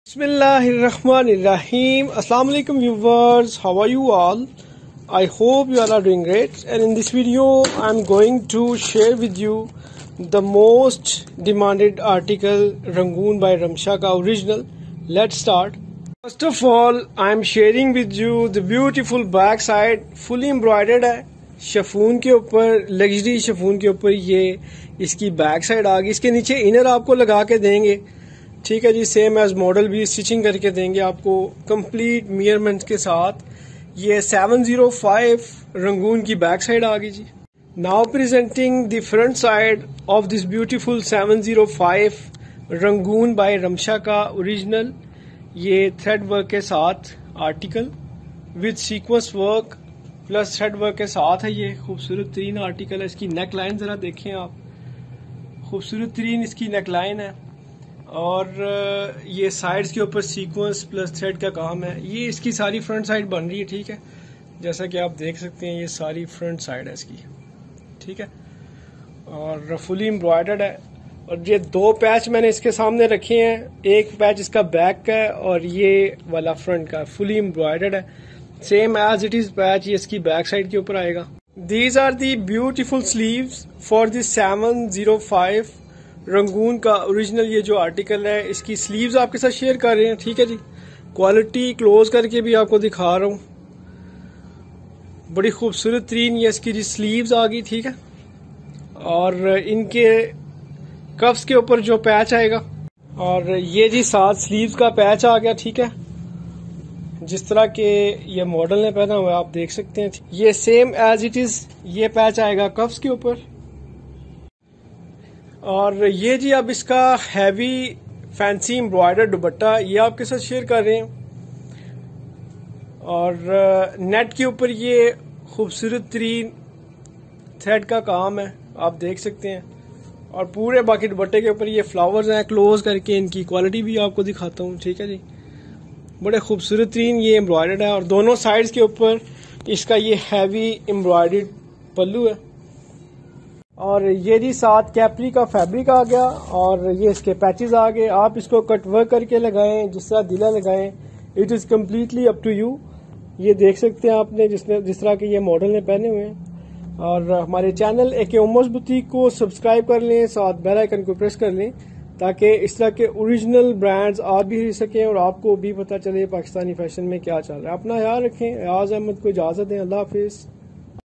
Bismillahirrahmanirrahim. Assalamu alaikum viewers, how are you all? I hope you all are doing great, and in this video I'm going to share with you the most demanded article Rangoon by Ramsha ka original. Let's start. First of all, I'm sharing with you the beautiful back side, fully embroidered है chiffon के ऊपर, luxury chiffon के ऊपर ये इसकी back side आ गई। इसके नीचे इनर आपको लगा के देंगे, ठीक है जी। सेम एज मॉडल भी स्टिचिंग करके देंगे आपको कंप्लीट मेजरमेंट के साथ। ये 705 रंगून की बैक साइड आ गई जी। Now presenting the front side of this beautiful 705 Rangoon by Ramsha का ओरिजिनल। ये थ्रेड वर्क के साथ article with sequence work plus thread work के साथ है। ये खूबसूरत तरीन आर्टिकल है। इसकी नेक लाइन जरा देखें आप, खूबसूरत तरीन इसकी नेक लाइन है और ये साइड्स के ऊपर सीक्वेंस प्लस थ्रेड का काम है। ये इसकी सारी फ्रंट साइड बन रही है, ठीक है। जैसा कि आप देख सकते हैं ये सारी फ्रंट साइड है इसकी, ठीक है, और फुली एम्ब्रॉयडर्ड है। और ये दो पैच मैंने इसके सामने रखे हैं, एक पैच इसका बैक का है और ये वाला फ्रंट का, फुली एम्ब्रॉयडर्ड है। Same as it is patch ये इसकी बैक साइड के ऊपर आएगा। These are the beautiful sleeves for this 705 Rangoon का ओरिजिनल। ये जो आर्टिकल है इसकी स्लीव्स आपके साथ शेयर कर रहे हैं, ठीक है जी। क्वालिटी क्लोज करके भी आपको दिखा रहा हूँ, बड़ी खूबसूरत तरीन ये इसकी जी स्लीव्स आ गई, ठीक है। और इनके कफ्स के ऊपर जो पैच आएगा, और ये जी साथ स्लीव्स का पैच आ गया, ठीक है। जिस तरह के ये मॉडल ने पहना हुआ है आप देख सकते हैं, ये सेम एज इट इज ये पैच आएगा कफ्स के ऊपर। और ये जी अब इसका हैवी फैंसी एम्ब्रॉयडर्ड दुपट्टा ये आपके साथ शेयर कर रहे हैं। और नेट के ऊपर ये खूबसूरत तरीन थ्रेड का काम है, आप देख सकते हैं। और पूरे बाकी दुपट्टे के ऊपर ये फ्लावर्स हैं। क्लोज करके इनकी क्वालिटी भी आपको दिखाता हूँ, ठीक है जी। बड़े खूबसूरत तरीन ये एम्ब्रॉयडर्ड है और दोनों साइड्स के ऊपर इसका ये हैवी एम्ब्रॉयडर्ड पल्लू है। और ये जी साथ कैपरी का फैब्रिक आ गया और ये इसके पैचेस आ गए। आप इसको कट वर्क करके लगाएं, जिस तरह दिला लगाएं, it is completely up to you. ये देख सकते हैं आपने जिस तरह के ये मॉडल ने पहने हुए हैं। और हमारे चैनल एके ओमर्स बुटीक को सब्सक्राइब कर लें, साथ बेल आइकन को प्रेस कर लें ताकि इस तरह के ओरिजिनल ब्रांड्स आप भी खरीद सकें और आपको भी पता चले पाकिस्तानी फैशन में क्या चल रहा है। अपना ख्याल रखें। एयाज अहमद को इजाजत दें। अल्लाह हाफिज।